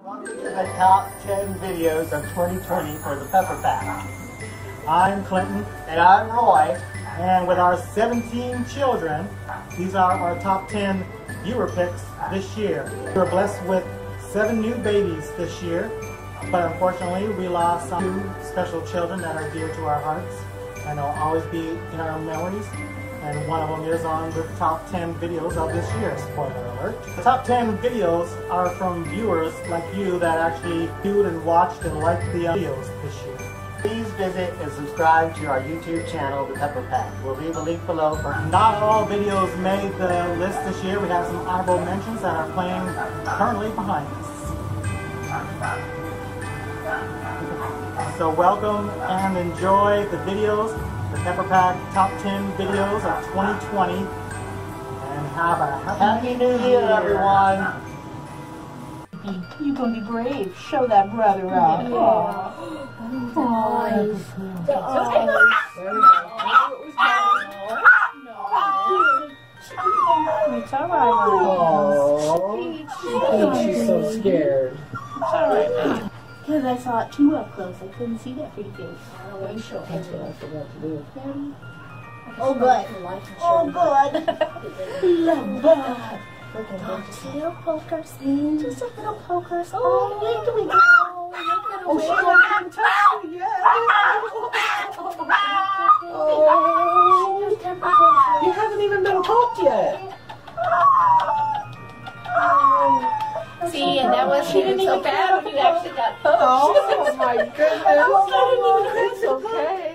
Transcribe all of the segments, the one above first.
Welcome to the top 10 videos of 2020 for the Pepper Pack. I'm Clinton. And I'm Roy. And with our 17 children, these are our top 10 viewer picks this year. We were blessed with 7 new babies this year, but unfortunately we lost 2 special children that are dear to our hearts and will always be in our memories. And one of them is on the top 10 videos of this year, spoiler alert. The top 10 videos are from viewers like you that actually viewed and watched and liked the videos this year. Please visit and subscribe to our YouTube channel, The Pepper Pack. We'll leave a link below for... Not all videos made the list this year. We have some honorable mentions that are playing currently behind us. So welcome and enjoy the videos. The Pepper Pack top 10 videos of 2020, and have a Happy New Year, everyone! You gonna be brave. Show that brother out. Yeah. It's all right. She's so scared. It's all right now. Because I saw it too up close. I couldn't see that pretty face. I don't want to show That's what I it. forgot to do. Oh, good. Oh, good. Love that. Just a little pokers. Just a little pokers. Oh, where do we go? Oh, she hasn't touched you yet. Oh. You haven't even been poked yet. See, and that wasn't even so bad when you actually got poked. Oh my goodness. It's okay.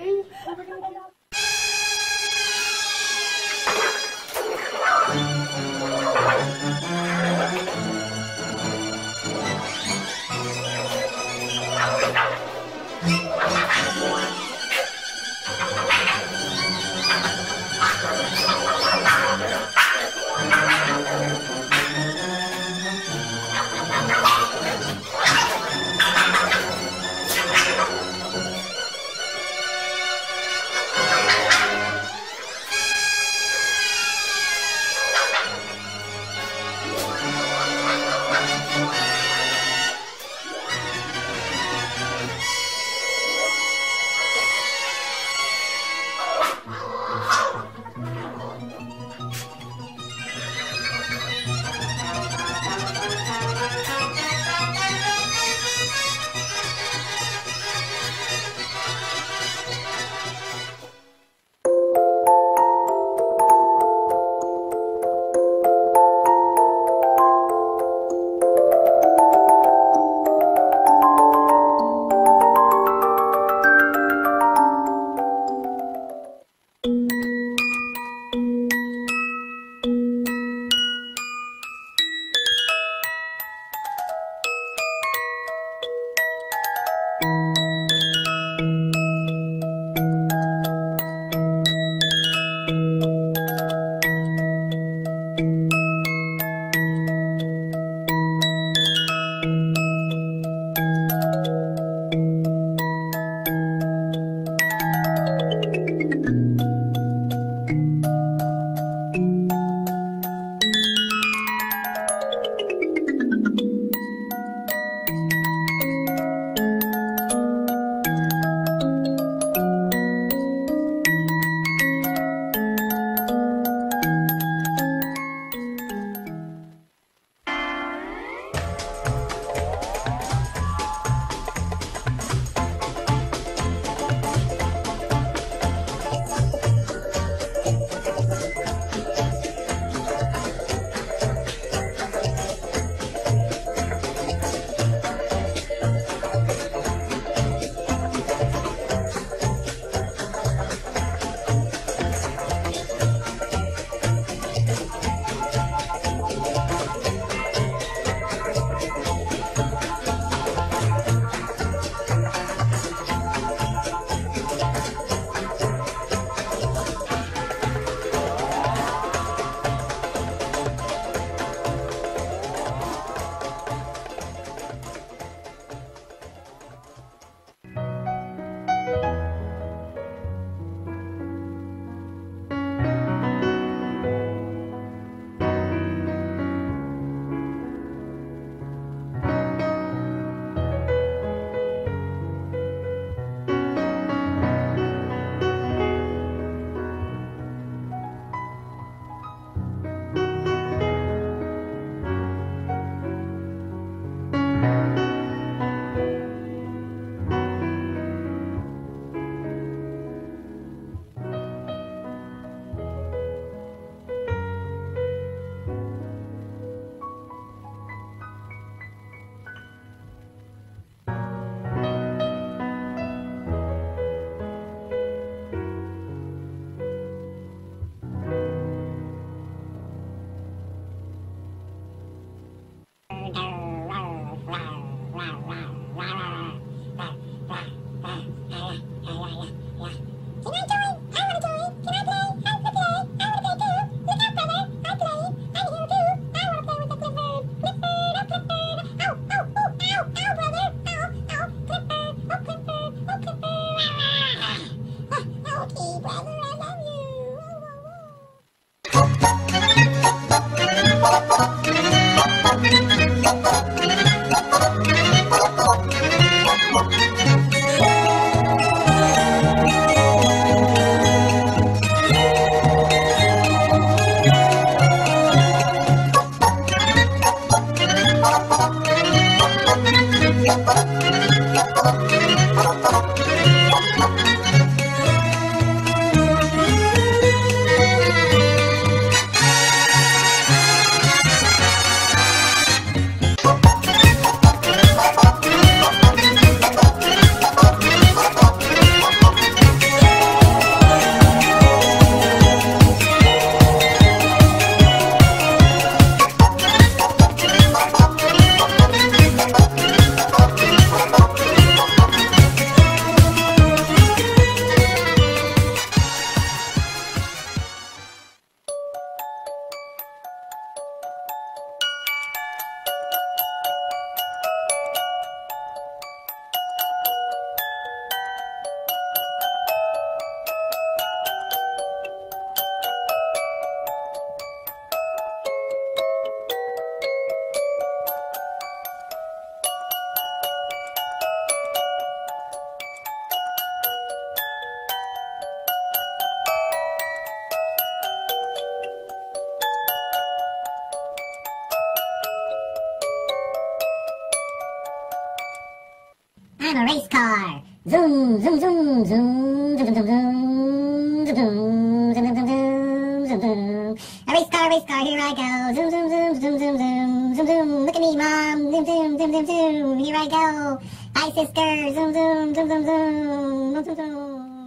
I'm a race car. Zoom, zoom, zoom, zoom, zoom, zoom, zoom, zoom, zoom, zoom, zoom, zoom, zoom, zoom. A race car, here I go. Zoom, zoom, zoom, zoom, zoom, zoom, zoom, zoom. Look at me, Mom. Zoom, zoom, zoom, zoom, zoom. Here I go. Hi, sister. Zoom, zoom, zoom, zoom, zoom, zoom, zoom, zoom.